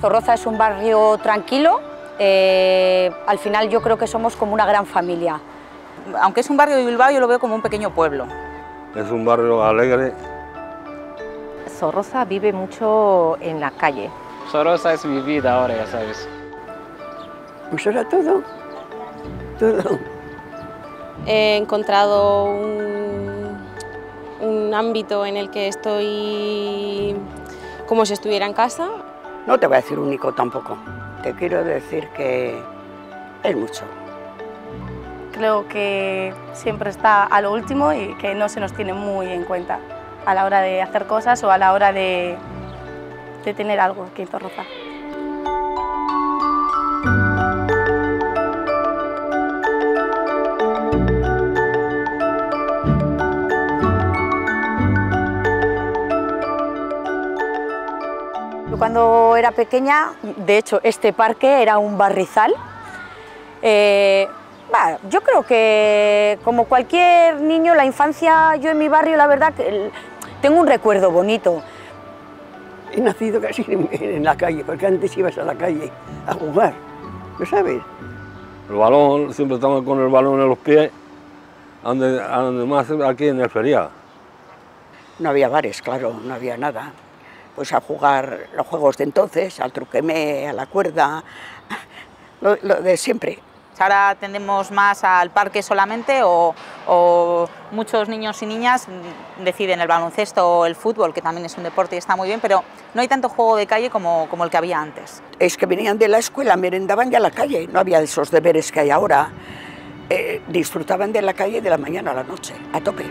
Zorroza es un barrio tranquilo, al final yo creo que somos como una gran familia. Aunque es un barrio de Bilbao, yo lo veo como un pequeño pueblo. Es un barrio alegre. Zorroza vive mucho en la calle. Zorroza es mi vida ahora, ya sabes. Pues ahora todo. He encontrado un ámbito en el que estoy como si estuviera en casa. No te voy a decir único tampoco. Te quiero decir que es mucho. Creo que siempre está a lo último y que no se nos tiene muy en cuenta a la hora de hacer cosas o a la hora de tener algo aquí en Zorroza. Cuando era pequeña, de hecho, este parque era un barrizal. Yo creo que, como cualquier niño, la infancia, yo en mi barrio, la verdad, que tengo un recuerdo bonito. He nacido casi en la calle, porque antes ibas a la calle a jugar, ¿lo sabes? El balón, siempre estamos con el balón en los pies, además aquí en el ferial. No había bares, claro, no había nada. Pues a jugar los juegos de entonces, al truquemé, a la cuerda, lo de siempre. Ahora tendemos más al parque solamente o muchos niños y niñas deciden el baloncesto o el fútbol, que también es un deporte y está muy bien, pero no hay tanto juego de calle como el que había antes. Es que venían de la escuela, merendaban ya a la calle, no había esos deberes que hay ahora. Disfrutaban de la calle de la mañana a la noche, a tope.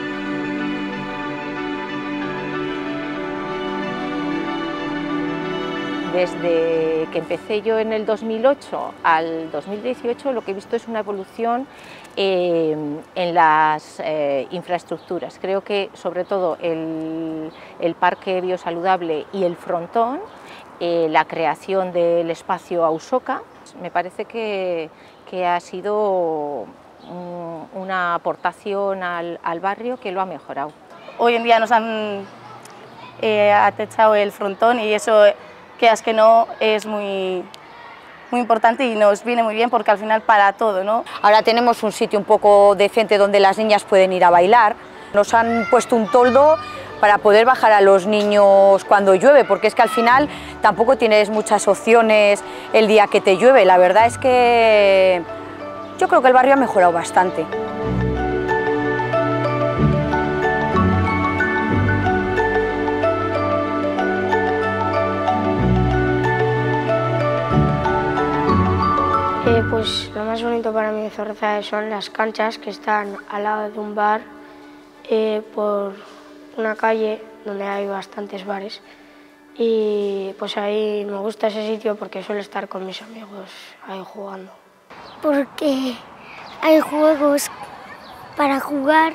Desde que empecé yo en el 2008 al 2018, lo que he visto es una evolución en las infraestructuras. Creo que sobre todo el parque biosaludable y el frontón, la creación del espacio Ausoka, me parece que ha sido una aportación al barrio que lo ha mejorado. Hoy en día nos han atechado el frontón y eso, quieras que no, es muy importante y nos viene muy bien porque al final para todo, ¿no? Ahora tenemos un sitio un poco decente donde las niñas pueden ir a bailar. Nos han puesto un toldo para poder bajar a los niños cuando llueve, porque es que al final tampoco tienes muchas opciones el día que te llueve. La verdad es que yo creo que el barrio ha mejorado bastante. Pues lo más bonito para mí de Zorroza son las canchas que están al lado de un bar por una calle donde hay bastantes bares y pues ahí me gusta ese sitio porque suelo estar con mis amigos ahí jugando. Porque hay juegos para jugar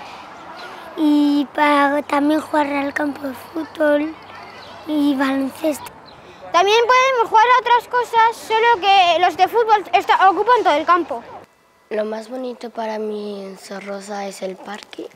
y para también jugar al campo de fútbol y baloncesto. También podemos jugar a otras cosas, solo que los de fútbol ocupan todo el campo. Lo más bonito para mí en Zorroza es el parque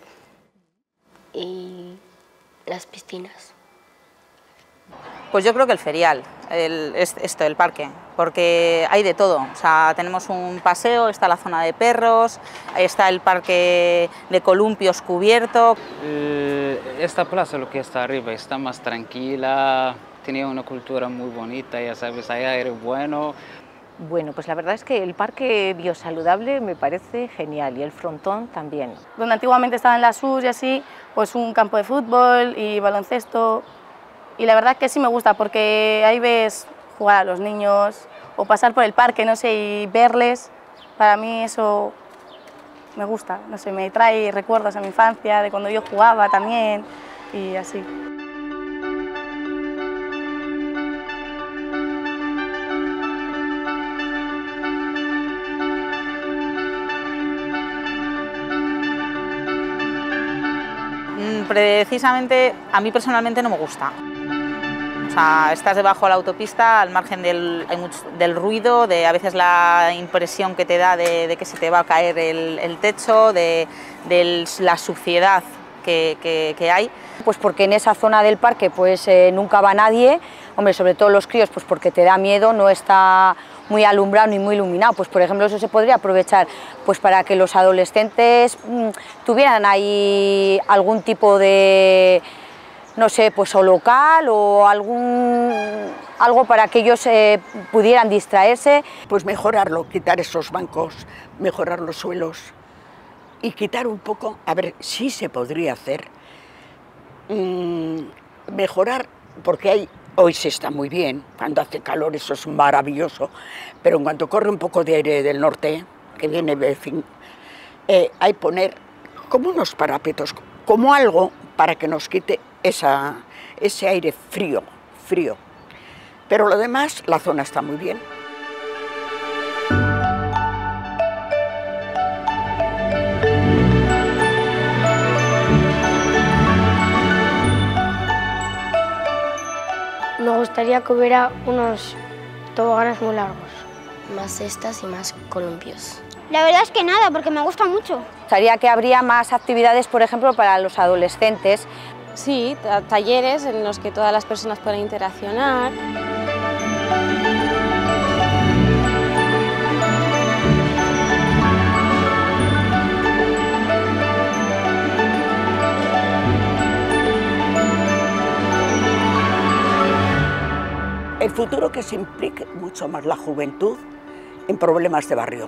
y las piscinas. Pues yo creo que el ferial, el parque, porque hay de todo. O sea, tenemos un paseo, está la zona de perros, está el parque de columpios cubierto. Esta plaza, lo que está arriba, está más tranquila, tiene una cultura muy bonita, ya sabes, hay aire bueno. Bueno, pues la verdad es que el parque biosaludable me parece genial y el frontón también. Donde antiguamente estaban las SUS y así, pues un campo de fútbol y baloncesto. Y la verdad que sí me gusta porque ahí ves jugar a los niños o pasar por el parque, no sé, y verles. Para mí eso me gusta, no sé, me trae recuerdos a mi infancia, de cuando yo jugaba también y así. Precisamente a mí personalmente no me gusta. O sea, estás debajo de la autopista, al margen del ruido, de a veces la impresión que te da de que se te va a caer el techo, de la suciedad que hay. Pues porque en esa zona del parque pues nunca va nadie, hombre, sobre todo los críos, pues porque te da miedo, no está muy alumbrado ni muy iluminado, pues por ejemplo eso se podría aprovechar pues para que los adolescentes tuvieran ahí algún tipo de, no sé, pues o local o algo para que ellos pudieran distraerse. Pues mejorarlo, quitar esos bancos, mejorar los suelos y quitar un poco, a ver, sí se podría hacer, mejorar, porque hoy se está muy bien, cuando hace calor eso es maravilloso, pero en cuanto corre un poco de aire del norte, que viene de fin, hay poner como unos parapetos, como algo para que nos quite ese aire frío. Pero lo demás, la zona está muy bien. Me gustaría que hubiera unos toboganes muy largos. Más cestas y más columpios. La verdad es que nada, porque me gusta mucho. Me gustaría que habría más actividades, por ejemplo, para los adolescentes. Sí, talleres en los que todas las personas puedan interaccionar. El futuro que se implique mucho más la juventud en problemas de barrio.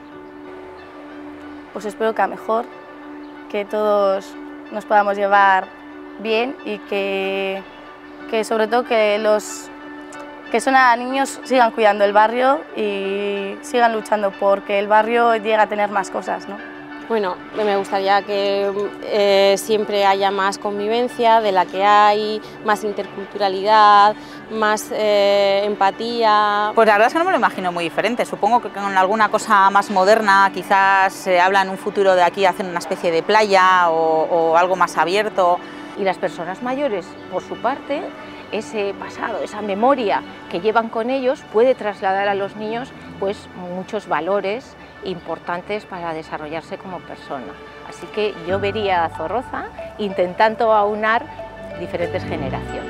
Pues espero que a mejor, que todos nos podamos llevar bien y que sobre todo que los que son a niños sigan cuidando el barrio y sigan luchando porque el barrio llegue a tener más cosas, ¿no? Bueno, me gustaría que siempre haya más convivencia de la que hay, más interculturalidad, más empatía. Pues la verdad es que no me lo imagino muy diferente. Supongo que con alguna cosa más moderna, quizás se habla en un futuro de aquí hacer una especie de playa o algo más abierto. Y las personas mayores, por su parte, ese pasado, esa memoria que llevan con ellos puede trasladar a los niños pues muchos valores importantes para desarrollarse como persona. Así que yo vería a Zorroza intentando aunar diferentes generaciones.